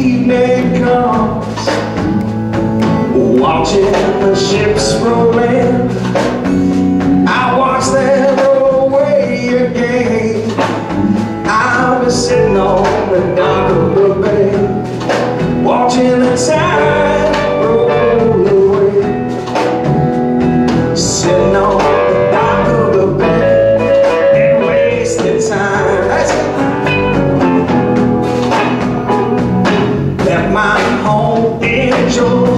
evening comes, watching the ships roll in, I watch them roll away again. I'll be sitting on the dock of the bay, watching the tide roll away. Sitting on the dock of the bay and wasting time. Left my home in Georgia,